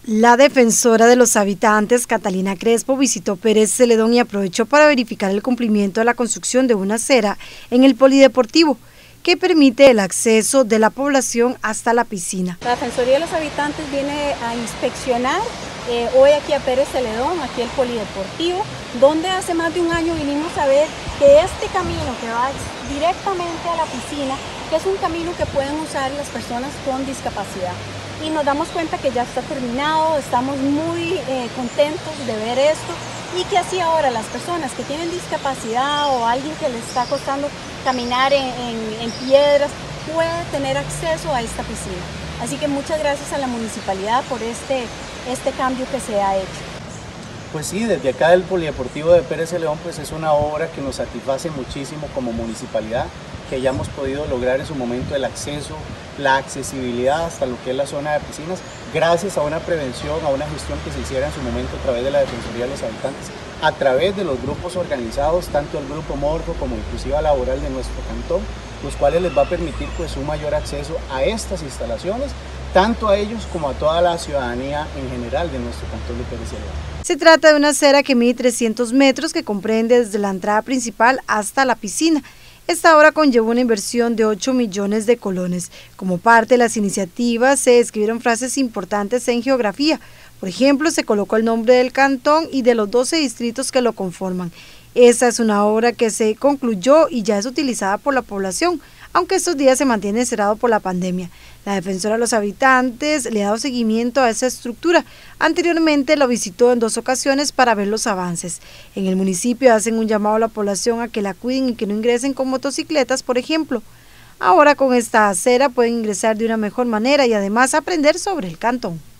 La defensora de los habitantes, Catalina Crespo, visitó Pérez Celedón y aprovechó para verificar el cumplimiento de la construcción de una acera en el polideportivo, que permite el acceso de la población hasta la piscina. La Defensoría de los Habitantes viene a inspeccionar hoy aquí a Pérez Celedón, aquí el polideportivo, donde hace más de un año vinimos a ver que este camino que va directamente a la piscina, que es un camino que pueden usar las personas con discapacidad. Y nos damos cuenta que ya está terminado, estamos muy contentos de ver esto y que así ahora las personas que tienen discapacidad o alguien que les está costando caminar en piedras puede tener acceso a esta piscina. Así que muchas gracias a la municipalidad por este cambio que se ha hecho. Pues sí, desde acá del Polideportivo de Pérez Celedón pues es una obra que nos satisface muchísimo como municipalidad, que hayamos podido lograr en su momento el acceso, la accesibilidad hasta lo que es la zona de piscinas, gracias a una prevención, a una gestión que se hiciera en su momento a través de la Defensoría de los Habitantes, a través de los grupos organizados, tanto el Grupo Morfo como Inclusiva Laboral de nuestro cantón, los cuales les va a permitir pues un mayor acceso a estas instalaciones, tanto a ellos como a toda la ciudadanía en general de nuestro cantón de Pérez Celedón. Se trata de una acera que mide 300 metros que comprende desde la entrada principal hasta la piscina. Esta obra conllevó una inversión de 8 millones de colones. Como parte de las iniciativas se escribieron frases importantes en geografía. Por ejemplo, se colocó el nombre del cantón y de los 12 distritos que lo conforman. Esta es una obra que se concluyó y ya es utilizada por la población, aunque estos días se mantiene cerrado por la pandemia. La defensora de los habitantes le ha dado seguimiento a esa estructura. Anteriormente lo visitó en 2 ocasiones para ver los avances. En el municipio hacen un llamado a la población a que la cuiden y que no ingresen con motocicletas, por ejemplo. Ahora con esta acera pueden ingresar de una mejor manera y además aprender sobre el cantón.